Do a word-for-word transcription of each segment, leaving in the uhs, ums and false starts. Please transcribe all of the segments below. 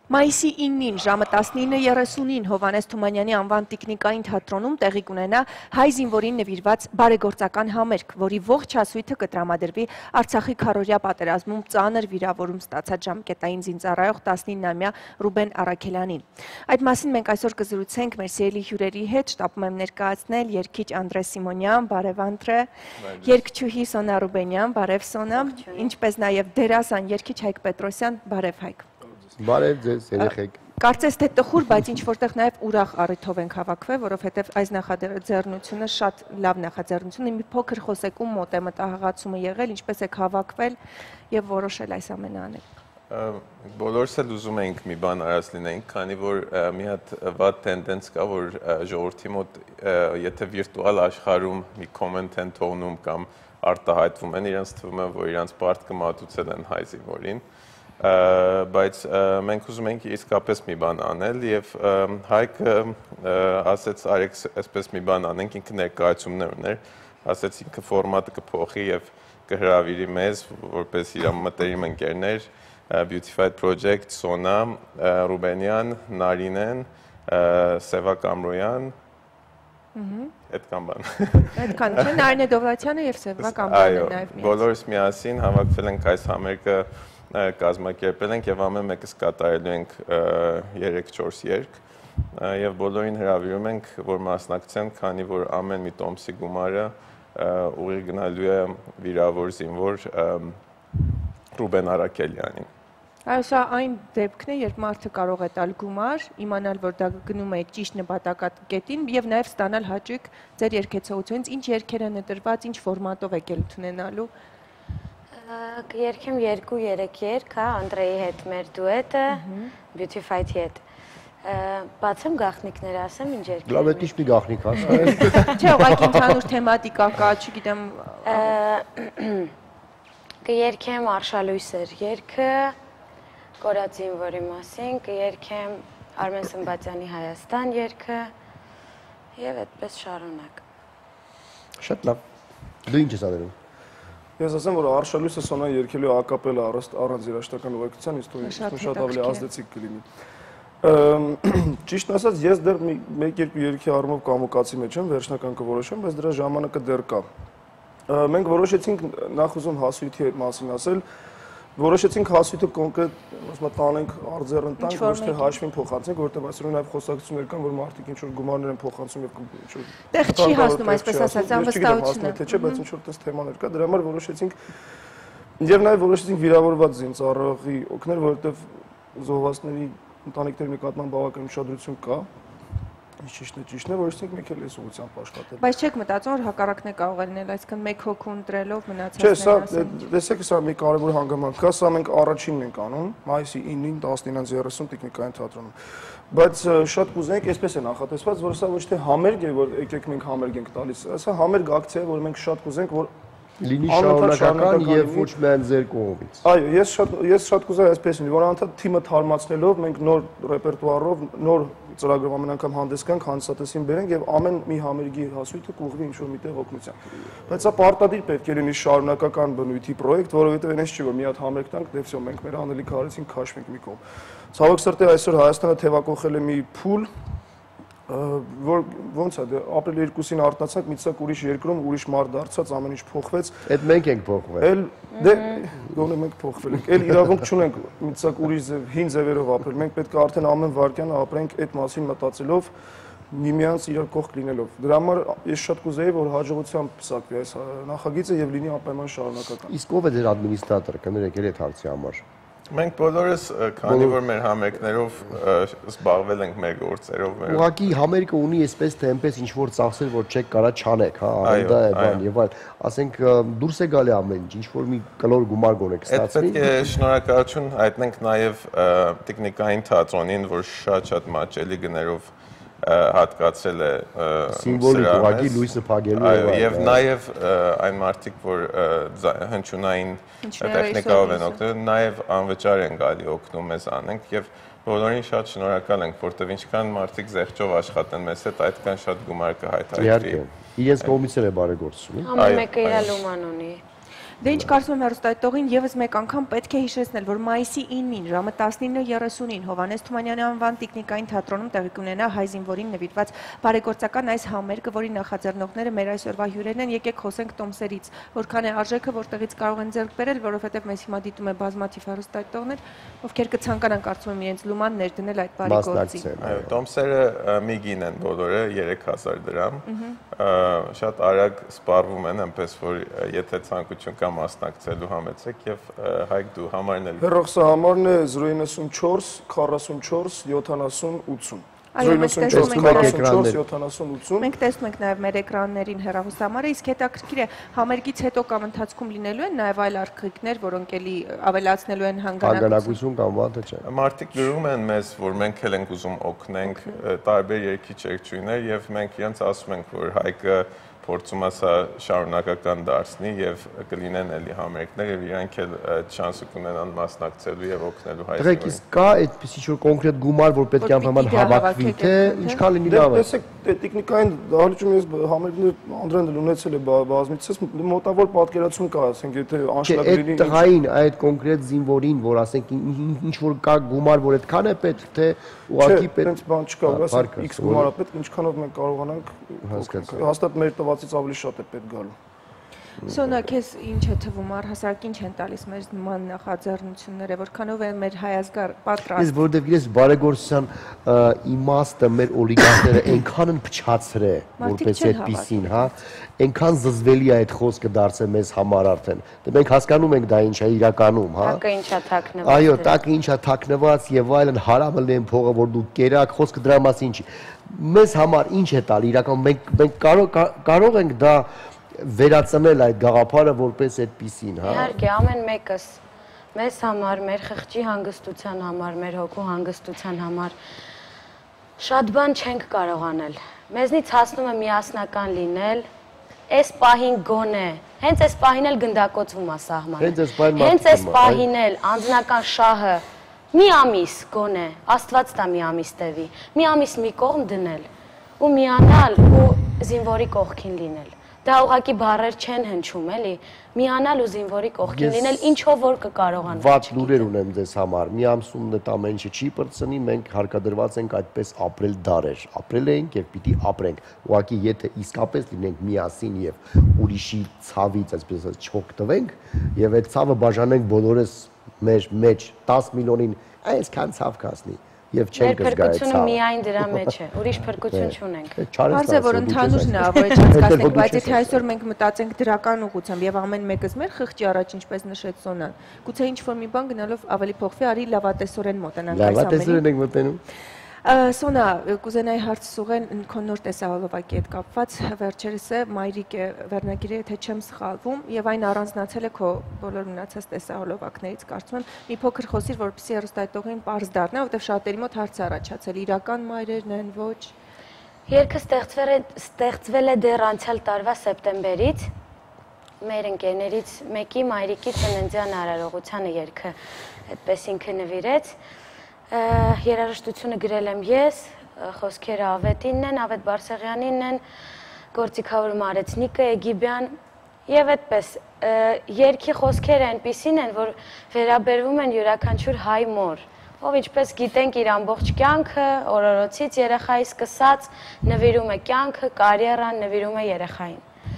Մայիսի իննին ժամը տասնինը երեսունին Հովանես Թումանյանի անվան տիկնիկային թատրոնում տեղի կունենա հայ զինվորին նվիրված բարեգործական համերգ, որի ողջ հասույթը կտրամադրվի Արցախի քառօրյա պատերազմում ծանր վիրավորում ստացած ժամկետային զինծառայող տասնինամյա Ռուբեն Արաքելյանին։ Այդ մասին մենք այսօր կզրուցենք մեր սիրելի հյուրերի հետ, շտապում եմ ներկայացնել երգիչ Անդրե Սիմոնյան, բարև Անդրե, երգչուհի Սոնա Ռուբենյան, բարև Սոնա, ինչպես նաև դերասան երգիչ Հայկ Պետրոսյան, բարև Հայկ։ Բարև ձեզ, երեխեք։ Կարծես թե տխուր, բայց ինչ որտեղ նաև ուրախ առիթով ենք հավաքվել, որովհետև այս նախաձեռնությունը շատ լավ նախաձեռնություն է, մի փոքր խոսեկում մոտ է մտահղացումը եղել, ինչպես եք հավաքվել եւ որոշել այս ամենը անել։ Բոլորս էլ ուզում ենք մի բան արած լինենք, քանի որ մի հատ վատ տենդենս կա, որ ժողովրդի մոտ եթե վիրտուալ աշխարհում մի կոմենտ են թողնում կամ արտահայտվում են, իրենց թվում է, որ իրենց պարտքը մատուցել են հայ զինվորին։ Բայց մենք ուզում ենք իսկապես մի բան անել եւ Հայկը ասեց արեք այսպես մի բան անենք, ինքը ներկայացումներ ուներ, ասեց ինքը ֆորմատը կփոխի եւ կհրավիրի մեզ, որպես իր մտերիմ ընկերներ, Beautified Project, Սոնա, Ռուբենյան, Նարինեն, Սևա Կամրոյան, այդքան բան։ Այդքան չէ, Նարինե Դովլաթյանը եւ Սևա Կամրոյանը նաեւ միասին։ Բոլորս միասին հավաքվել ենք այս համերգը կազմակերպել ենք եւ ամեն մեկս կատարելու ենք երեք-չորս երգ եւ բոլորին հրավիրում ենք, որ մասնակցեն, քանի որ ամեն մի տոմսի գումարը ուղիղ գնալու է վիրավոր զինվոր Ռուբեն Արաքելյանին։ Այո, սա այն դեպքն է, երբ մարդը կարող է տալ գումար, իմանալ, որ դա գնում է ճիշտ նպատակակետին եւ նաեւ ստանալ հաճույք ձեր երգեցողությունից, ինչ երգեր են ընտրված, ինչ ֆորմատով եք ունենալու։ Կերքեմ երկու-երեք երգ, հա, Անդրեի հետ մեր դուետը, Beautified-ի հետ։ Բացեմ գաղտնիքներ, ասեմ ինչ երգ։ Լավ, այդ ինչ մի գաղտնիք ասես։ Չէ, ուղղակի ընդհանուր թեմատիկա կա, չգիտեմ։ Կերքեմ Արշալույսեր երգը, Կորած զինվորի մասին, կերքեմ Արմեն Սմբատյանի Հայաստան երգը եւ այդպես շարունակ։ Շատ լավ։ Դու ինչ ես արել։ Ես ասեմ, որ Արշալույսը Սոնա երգելու ակապելա առանց երաժշտական ուղեկցության, ինձ թվում է շատ ավելի ազդեցիկ կլինի։ Ճիշտ ասած, ես դեռ մեկ-երկու երգի առումով կամուկացի մեջ եմ, վերջնական կորոշեմ, բայց դրա ժամանակը դեռ կա։ Մենք որոշեցինք նախ ուզում հասույթի մասին ասել, որոշեցինք հասույթը կոնկրետ տանենք արձեռն տանք, ոչ թե հաշվին փոխանցենք, որովհետև այսօր նաև խոսակցություններ կան, որ մարդիկ ինչ որ գումարներ են փոխանցում եւ ինչ-որ տեղ չի հասնում, այսպես ասած, անվստահությունը։ Թե չէ, բայց ինչ որ տես թեմաներ կա, դրա համար որոշեցինք եւ նաև որոշեցինք վիրավորված զինծառայողի օգնել, որովհետև զոհվածների ընտանիքների նկատմամբ բավական ուշադրություն կա։ Ճիշտն է, ճիշտն է, որովհետև մեկ էլ էս ուղղությամբ աշխատել։ Բայց չեք մտածում, որ հակառակն է կարող լինել, այսինքն մեկ հոգու ընտրելով մնացածները։ Չէ, սա տեսեք, սա մի կարևոր հանգամանք կա, սա մենք առաջինն ենք անում, մայիսի իննին տասնինից երեսուն տիկնիկային թատրոնում։ Բայց շատ կուզենք, այսպես է նախատեսված, որ սա ոչ թե համերգ է, որ եկեք մենք համերգ ենք տալիս, սա համերգ ակցիա է, որ մենք շատ կուզենք, որ լինի շարունակական եւ ոչ միայն ձեր կողմից։ Այո, ես շատ ես շատ կուզեի այսպես լինի, որ անընդհատ թիմը թարմացնելով մենք նոր ռեպերտուարով, նոր ծրագրով ամեն անգամ հանդես գանք, հանդիսատեսին բերենք եւ ամեն մի համերգի հասույթը կուղղվի ինչ-որ միտեղ օգնության։ Բայց սա պարտադիր պետք է լինի շարունակական բնույթի պրոյեկտ, որովհետեւ այնպես չի, որ մի հատ համերգ տանք, դե վсё, մենք մեր անելիքը արեցինք, քաշվենք մի կողմ։ Ցավոք սրտի այսօր Հայաստանը թևակողել է մի փուլ, որ ոնց է, ապրիլի երկուսին արթնացանք, մի ցակ ուրիշ երկրում ուրիշ մարդ դարձած, ամեն ինչ փոխվեց։ Այդ մենք ենք փոխվել։ Էլ դե գոնե մենք փոխվել ենք։ Էլ իրավունք չունենք մի ցակ ուրիշ ձև, հին ձևերով ապրել։ Մենք պետք է արդեն ամեն վարքյանը ապրենք այդ մասին մտածելով, միմյանց իրար կողք լինելով։ Դրա համար ես շատ կուզեի, որ հաջողությամբ փսակվի այս նախագիծը եւ լինի անպայման շարունակական։ Իսկ ով է ձեր ադմինիստրատորը, կներեք էլ այդ հարցի համար։ Մենք բոլորս, քանի որ մեր համերգներով զբաղվել ենք մեր գործերով։ Ուղղակի համերգը ունի այսպես թե այնպես ինչ որ ծախսեր, որ չեք կարա չանեք, հա, արենդա է բան եւ այլ։ Ասենք դուրս է գալի ամեն ինչ, ինչ որ մի կլոր գումար գոնեք ստացվի։ Այդ պետք է շնորհակալություն հայտնենք նաեւ տիկնիկային թատրոնին, որ շատ-շատ մաճելի գներով հատկացել է սիմվոլիկ ուղղակի լույսը փակելու է եւ նաեւ այն մարդիկ, որ հնչյունային տեխնիկայով են օգտվել, նաեւ անվճար են գալի օգնում մեզ անենք եւ բոլորին շատ շնորհակալ ենք, որտեւ ինչքան մարդիկ զեղչով աշխատեն մեզ հետ, այդքան շատ գումար կհայթայթվի։ Իհարկե, իրենց կողմից է բարեգործում։ Ամեն մեկը իր լուման ունի։ Դե ինչ կարծում եմ հեռուստատիտողին եւս մեկ անգամ պետք է հիշեցնել, որ մայիսի ինին ժամը տասնինը երեսունին Հովհաննես Թումանյանի անվան տիկնիկային թատրոնում տեղի կունենա հայ զինվորին նվիրված բարեգործական այս համերգը, որի նախաձեռնողները մեր այսօրվա հյուրերն են, եկեք խոսենք տոմսերից, որքան է արժեքը, որտեղից կարող են ձեռք բերել, որովհետեւ մեզ հիմա դիտում է բազմաթիվ հեռուստատիտողներ, ովքեր կցանկանան կարծում եմ իրենց լուման ներդնել այդ բարեգործին։ Այո, տոմսերը միգին են բոլորը երեք հազար դրամ։ Շատ արագ սպառվում են, այնպես որ եթե ցանկություն կա մասնակցելու համեցեք եւ Հայկ դու համարն էլ։ Հեռախոսը համարն է զրո իննսունչորս քառասունչորս յոթանասուն ութսուն։ Այո, մենք տեսնում ենք քառասունչորս յոթանասուն ութսուն։ Մենք տեսնում ենք նաև մեր էկրաններին հեռախոսամարը, իսկ հետաքրքիր է համերգից հետո կամ ընթացքում լինելու են նաև այլ արկղիկներ, որոնք էլի ավելացնելու են հանգանակություն կամ վատը չէ։ Մարդիկ գրում են մեզ, որ մենք էլ ենք ուզում օգնենք տարբեր երկի երգչուհիներ եւ մենք իրենց ասում ենք, որ Հայկը փորձում է սա շարունակական դարձնի եւ կլինեն էլի համերգներ եւ իրանք էլ շանսը կունենան մասնակցելու եւ օգնելու հայ զինվորին։ Իսկ կա այդպիսի ինչ-որ կոնկրետ գումար, որ պետք է անպայման հավաքվի, թե ինչքան լինի լավ է։ Տեսեք, տեխնիկային դահլիճում ես համերգներ Անդրեան ունեցել է բազմիցս, մոտավոր պատկերացում կա, ասենք, եթե անշլակ լինի։ Այդ տղային, այդ կոնկրետ զինվորին, որ ասենք ինչ որ կա գումար, որ այդքան է պետք, թե ուղղակի պետք։ Չէ, բան չկա, ասենք X գումար է պետք, ինչքանով մենք կարողանանք հաստատ մեր տվածից ավելի շատ է պետք գալու։ Սոնա, քեզ ինչ է թվում, առհասարակ ինչ են տալիս մեր նման նախաձեռնությունները, որքանով է մեր հայազգար պատրաստ։ Ես որովհետև գիտես բարեգործության իմաստը մեր օլիգարխները այնքան են փչացրել, որպես այդպեսին, հա, այնքան զզվելի է այդ խոսքը դարձել մեզ համար արդեն։ Դե մենք հասկանում ենք դա ինչ է իրականում, հա։ Տակը ինչա թաքնված։ Այո, տակը ինչա թաքնված եւ այլն, հարամը լեն փողը, որ դու կերակ, խոսքը դրա մասին չի։ Մեզ համար ինչ է տալ իրականում, մենք մենք կարող կարող ենք դա վերածնել այդ գաղափարը որպես այդպիսին, հա։ Իհարկե, ամեն մեկս մեզ համար, մեր խղճի հանգստության համար, մեր հոգու հանգստության համար շատ բան չենք կարող անել։ Մեզնից հասնում է միասնական լինել, այս պահին գոնե, հենց այս պահին էլ գնդակոծվում է սահմանը։ Հենց այս պահին էլ անձնական շահը մի ամիս գոնե, Աստված տա մի ամիս տևի, մի ամիս մի կողմ դնել ու միանալ ու զինվորի կողքին լինել։ Դա ուղղակի բառեր չեն հնչում, էլի, միանալ ու զինվորի կողքին լինել, ինչով որ կկարողանանք։ Վատ լուրեր ունեմ ձեզ համար։ Մի ամսում այդ ամեն ինչը չի բրծնի, մենք հարկադրված ենք այդպես ապրել դարեր։ Ապրել ենք եւ պիտի ապրենք։ Ուղղակի եթե իսկապես լինենք միասին եւ ուրիշի ցավից, այսպես ասած, չօգտվենք եւ այդ ցավը բաժանենք բոլորս մեր մեջ դես միլիոնին, այսքան ցավ կասնի։ Եվ չենք զգա այդ փրկությունը միայն դրա մեջ է, ուրիշ փրկություն չունենք։ Բարձր է, որ ընդհանուրն է, որ չհասկացնենք, բայց եթե այսօր մենք մտածենք դրական ուղղությամբ եւ ամեն մեկս մեր խղճի առաջ, ինչպես նշեց Սոնան, գուցե ինչ-որ մի բան գնալով ավելի փոխվի, արի լավատեսորեն մոտենանք այս ամենին։ Լավատեսորեն ենք մոտենում։ Սոնա, կուզենայի հարց ուղղել քո նոր տեսահոլովակի հետ կապված, վերջերս է մայրիկ է վերնագիրը, եթե չեմ սխալվում, եւ այն առանձնացել է քո բոլոր մնացած տեսահոլովակներից, կարծում եմ, մի փոքր խոսիր, որպեսզի հեռուստատիտողին պարզ դառնա, որովհետեւ շատերի մոտ հարց է առաջացել, իրական մայրերն են, ոչ։ Երգը ստեղծվել է ստեղծվել է դեռ անցյալ տարվա սեպտեմբերից։ Մեր ընկերներից մեկի մայրիկի ծննդյան արարողությանը երգը այդպես ինքը նվիրեց։ Երաժշտությունը գրել եմ ես, խոսքերը Ավետինն են, Ավետ Բարսեղյանինն են, գործիքավորումը Արեցնիկը Էգիբյան եւ այդպես երգի խոսքերը այնպիսին են, որ վերաբերվում են յուրաքանչյուր հայ մոր, ով ինչպես գիտենք իր ամբողջ կյանքը, օրորոցից երեխայի սկսած նվիրում է կյանքը, կարիերան, նվիրում է երեխային։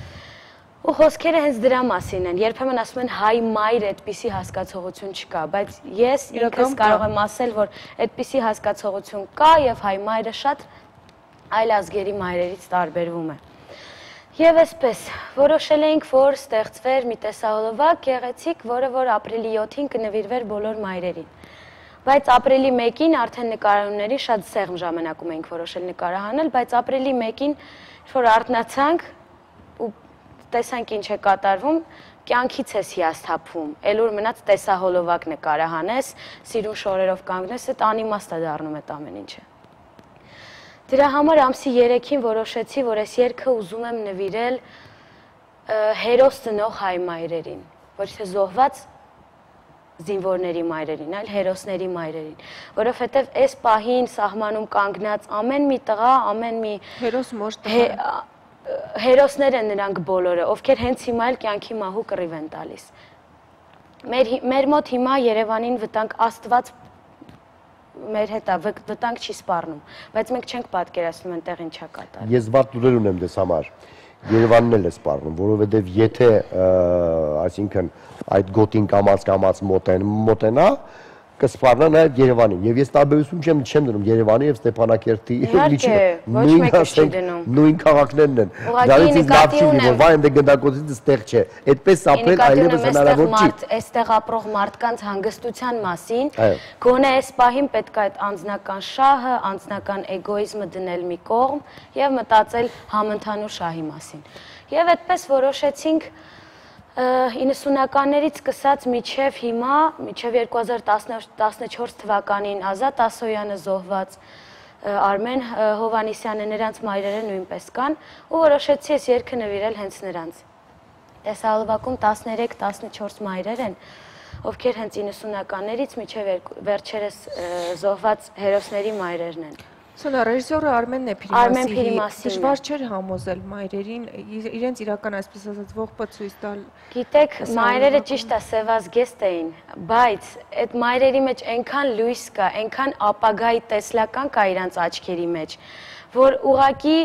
Ու խոսքերը հենց դրա մասին են, երբեմն ասում են հայ մայր այդպիսի հասկացողություն չկա, բայց ես ինքս կարող եմ ասել, որ այդպիսի հասկացողություն կա եւ հայ մայրը շատ այլ ազգերի մայրերից տարբերվում է։ Եվ այսպես, որոշել էինք, որ ստեղծվեր մի տեսահոլովակ գեղեցիկ, որը որ ապրիլի յոթին կնվիրվեր բոլոր մայրերին։ Բայց ապրիլի մեկին արդեն նկարահանումների շատ սեղմ ժամանակում էինք որոշել նկարահանել, բայց ապրիլի մեկին որ արթնացանք ու տեսանք ինչ է կատարվում, կյանքից ես հիասթափվում, էլ որ մնաց տեսահոլովակ նկարահանես, սիրուն շորերով կանգնես, այդ անիմաստ է դառնում այդ ամեն ինչը։ Դրա համար ամսի երեքին որոշեցի, որ այս երգը ուզում եմ նվիրել հերոս ծնող հայ մայրերին, ոչ թե զոհված զինվորների մայրերին, այլ հերոսների մայրերին, որովհետև այս պահին սահմանում կանգնած ամեն մի տղա, ամեն մի հերոս մոր տղա հերոսներ են նրանք բոլորը, ովքեր հենց հիմա էլ կյանքի մահու կռիվ են տալիս։ Մեր մեր մոտ հիմա Երևանին վտանգ Աստված մեր հետ է, վտանգ չի սպառնում, բայց մենք չենք պատկերացնում այնտեղ ինչա կատարվում։ Ես վատ լուրեր ունեմ դες համար։ Երևանն էլ է սպառնում, որովհետև եթե, այսինքն, այդ գոտին կամած կամած մոտեն մոտենա, կսպառնա նաև Երևանին։ Եվ ես տարբերություն չեմ չեմ դնում Երևանի եւ Ստեփանակերտի միջին։ Ոչ մեկը չի դնում։ Նույն քաղաքներն են։ Դրանից ինձ լավ չի որ վայ այնտեղ գնդակոծից ստեղ չէ։ Այդպես ապրել այլևս հնարավոր չի։ Այստեղ ապրող մարդկանց հանգստության մասին գոնե այս պահին պետք է այդ անձնական շահը, անձնական էգոիզմը դնել մի կողմ եւ մտածել համընդհանուր շահի մասին։ Եվ այդպես որոշեցինք իննսունականներից սկսած միջև հիմա, միջև երկու հազար տասնչորս թվականին Ազատ Ասոյանը զոհված, Արմեն Հովանիսյանը, նրանց մայրերը նույնպես կան, ու որոշեցի ես երգը նվիրել հենց նրանց։ Տեսահոլովակում տասներեք տասնչորս մայրեր են, ովքեր հենց իննսունականներից միջև վերջերս զոհված հերոսների մայրերն են։ Սոնա, ռեժիսորը Արմեն Փիրիմասի դժվար չէր համոզել մայրերին իրենց իրական այսպես ասած ողբը ցույց տալ։ Գիտեք, մայրերը ճիշտ է սևազգեստ էին, բայց այդ մայրերի մեջ այնքան լույս կա, այնքան ապագայի տեսլական կա իրանց աչքերի մեջ, որ ուղղակի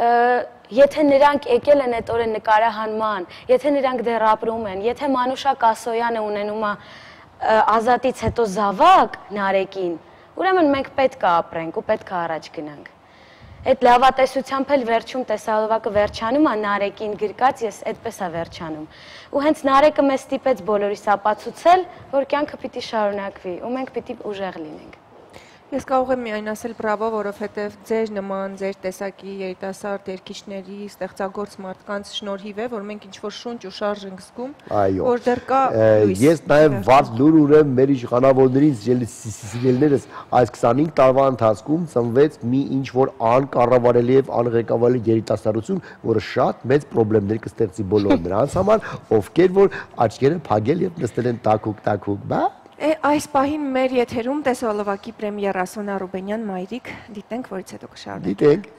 եթե նրանք եկել են այդ օրը նկարահանման, եթե նրանք դեռ ապրում են, եթե Մանուշակ Ասոյանը ունենում է Ազատից հետո զավակ Նարեկին, ուրեմն մենք պետք է ապրենք ու պետք է առաջ գնանք։ Այդ լավատեսությամբ էլ վերջում տեսահոլովակը վերջանում է Նարեկին գրկած, ես այդպես է վերջանում։ Ու հենց Նարեկը մեզ ստիպեց բոլորիս ապացուցել, որ կյանքը պիտի շարունակվի ու մենք պիտի ուժեղ լինենք։ Ես կարող եմ միայն ասել բրավո, որովհետև ձեր նման, ձեր տեսակի երիտասարդ երգիչների, ստեղծագործ մարդկանց շնորհիվ է, որ մենք ինչ-որ շունչ ու շարժ ենք զգում, որ դեռ կա լույս։ Ես նաև վատ լուր ունեմ մեր իշխանավորներից, սիրելիներս, այս քսանհինգ տարվա ընթացքում ծնվեց մի ինչ-որ անկառավարելի եւ անղեկավարելի երիտասարդություն, որը շատ մեծ խնդիրներ կստեղծի բոլոր նրանց համար, ովքեր որ աչքերը փակել եւ նստել են տակուկ-տակուկ, բա Այս պահին մեր եթերում տեսահոլովակի պրեմիերա Սոնա Ռուբենյան մայրիկ, դիտենք, որից հետո կշարունակենք։ Դիտենք։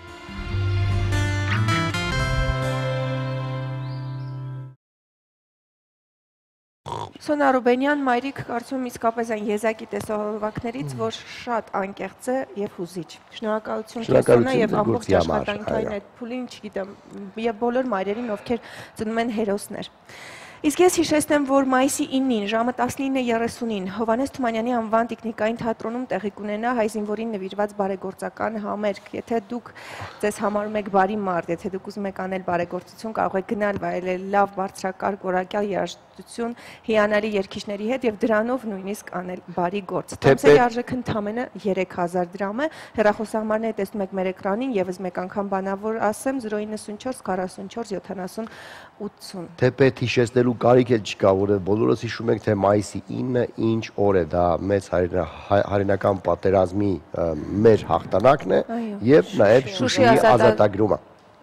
Սոնա Ռուբենյան մայրիկ կարծում եմ իսկապես այն եզակի տեսահոլովակներից, որ շատ անկեղծ է եւ հուզիչ։ Շնորհակալություն Սոնա եւ ամբողջ աշխատանքային այդ փուլին, չգիտեմ, եւ բոլոր մայրերին, ովքեր ծնում են հերոսներ։ Իսկ ես հիշեցնեմ, որ մայիսի իննին ժամը տասնինը երեսունին Հովհաննես Թումանյանի անվան տիկնիկային թատրոնում տեղի կունենա հայ զինվորին նվիրված բարեգործական համերգ։ Եթե դուք ձեզ համարում եք բարի մարդ, եթե դուք ուզում եք անել բարեգործություն, կարող եք գնալ վայելել լավ բարձրակարգ որակյալ երաժշտություն հիանալի երգիչների հետ եւ դրանով նույնիսկ անել բարի գործ։ Տոմսերի արժեքը ընդամենը երեք հազար դրամ է։ Հեռախոսահամարները տեսնում եք մեր էկրանին, եւս մեկ անգամ բանավոր ասեմ զրո իննսունչորս քառասունչորս յոթանասուն ութսուն։ Թեպետ հիշեցնելու կարիք էլ չկա, որը բոլորս հիշում ենք, թե մայիսի ինը ինչ օր է, դա մեծ հայրենական պատերազմի մեր հաղթանակն է եւ նաեւ Շուշիի ազատագրումը։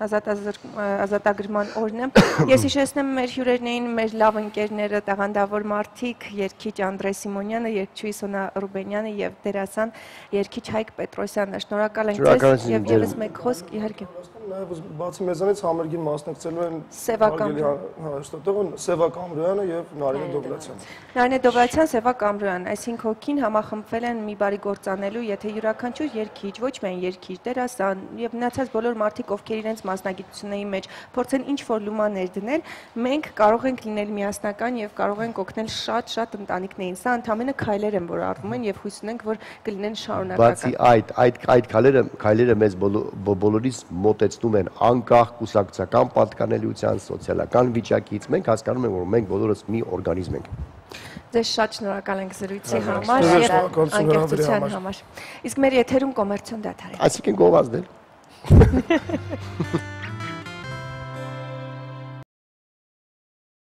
Ազատագրման օրն է։ Ես հիշեցնեմ մեր հյուրերն էին մեր լավ ընկերները, տաղանդավոր մարդիկ, երգիչ Անդրեյ Սիմոնյանը, երգչուհի Սոնա Ռուբենյանը եւ դերասան երգիչ Հայկ Պետրոսյանը։ Շնորհակալ ենք ձեզ եւ եւս մեկ խոսք իհարկե։ Նաև բացի մեզանից համերգին մասնակցելու են Սևակ հաշտատեղն Սևակ Ամրոյանը եւ Նարինե Դովլացյանը։ Նարինե Դովլացյան, Սևակ Ամրոյան, այս հինգ հոգին համախմբվել են մի բարի գործ անելու, եթե յուրաքանչյուր երգիչ, ոչ միայն երգիչ, դերասան եւ մնացած բոլոր մարդիկ, ովքեր իրենց մասնագիտությունների մեջ փորձեն ինչ-որ լումաներ դնել, մենք կարող ենք լինել միասնական եւ կարող ենք օգնել շատ-շատ ընտանիքներին։ Սա ընդամենը քայլեր են, որ արվում են եւ հույս ունենք, որ կլինեն շարունակական։ Բացի այդ, այդ այդ քայլերը, քայլերը մեզ բոլորիս մոտեցնում են անկախ կուսակցական պատկանելիության, սոցիալական վիճակից։ Մենք հասկանում ենք, որ մենք բոլորս մի օրգանիզմ ենք։ Ձեզ շատ շնորհակալ ենք զրույցի համար եւ անկեղծության համար։ Իսկ մեր եթերում կոմերցիոն դադար է։ Այսինքն գովազդել։